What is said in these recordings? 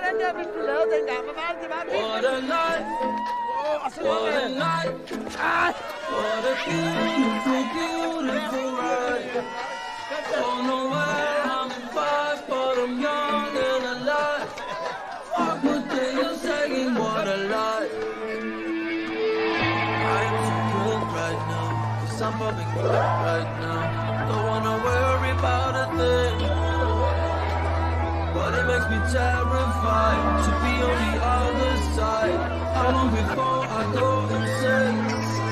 den der, hvis du lavede dengang. Hvad var det? Det var vildt. What a night. What a night. What a beautiful, beautiful ride. Don't know where I'm five, but I'm young and alive. Fuck what they are saying, what a lie. I'm so good right now, 'cause I'm popping right now. Don't wanna worry about a thing, but it makes me terrified to be on the other side. How long before I go insane?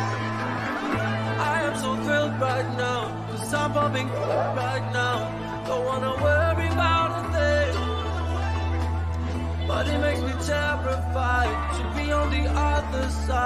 I am so thrilled right now, 'cause I'm popping right now. Don't wanna worry about a thing, but it makes me terrified to be on the other side.